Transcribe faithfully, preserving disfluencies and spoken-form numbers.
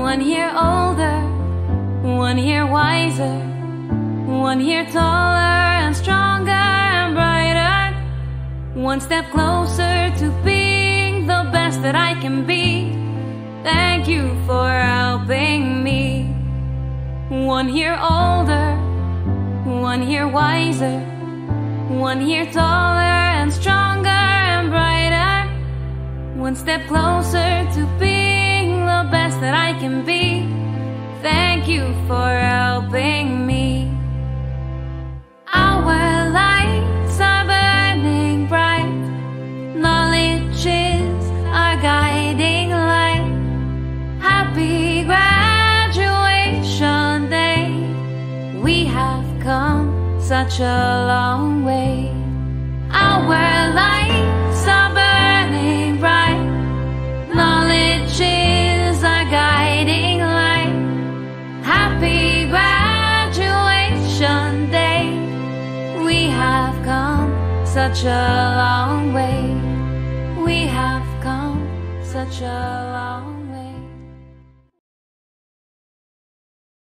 One year older, one year wiser, one year taller and stronger and brighter, one step closer to being the best that I can be. Thank you for helping me. One year older, one year wiser, one year taller and stronger and brighter, one step closer to being the best that I can be. Thank you for helping me. Our lights are burning bright, knowledge is our guiding light. Happy graduation day, we have come such a long way. Our lights are burning bright, knowledge is our guiding light. Happy graduation day, we have come such a long way. We have come such a long way.